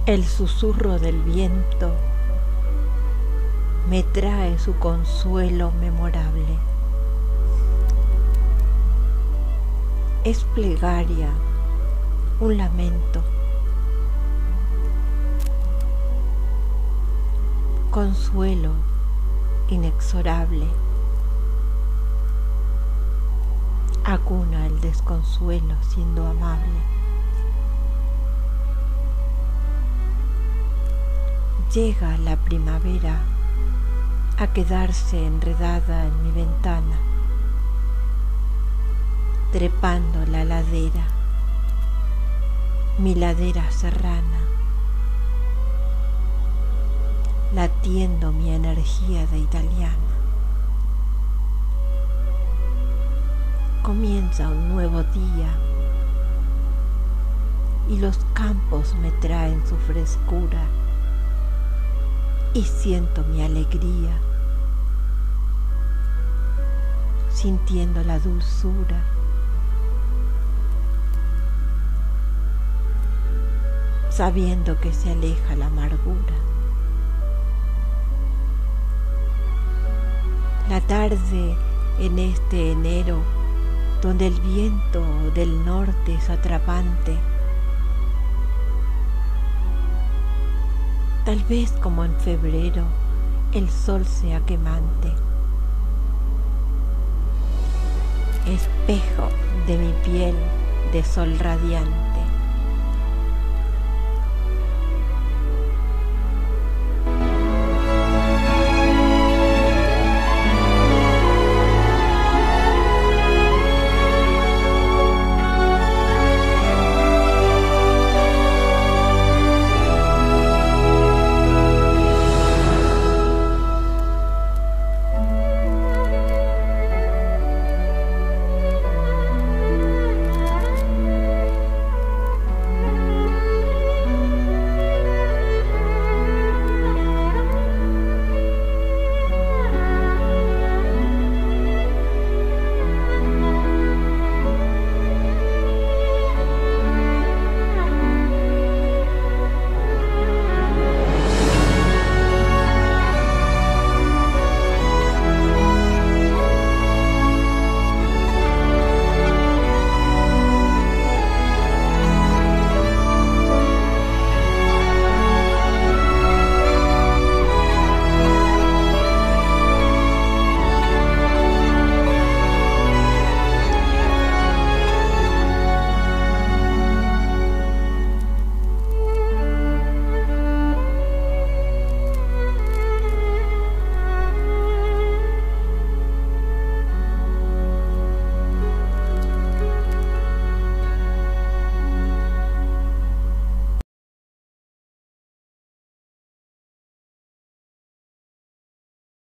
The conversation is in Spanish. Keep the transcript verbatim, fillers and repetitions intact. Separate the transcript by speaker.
Speaker 1: El susurro del viento me trae su consuelo memorable. Es plegaria, un lamento, consuelo inexorable. Acuna el desconsuelo siendo amable. Llega la primavera a quedarse enredada en mi ventana, trepando la ladera, mi ladera serrana, latiendo mi energía de italiana. Comienza un nuevo día y los campos me traen su frescura y siento mi alegría, sintiendo la dulzura. Sabiendo que se aleja la amargura. La tarde en este enero, donde el viento del norte es atrapante, tal vez como en febrero el sol sea quemante, espejo de mi piel de sol radiante.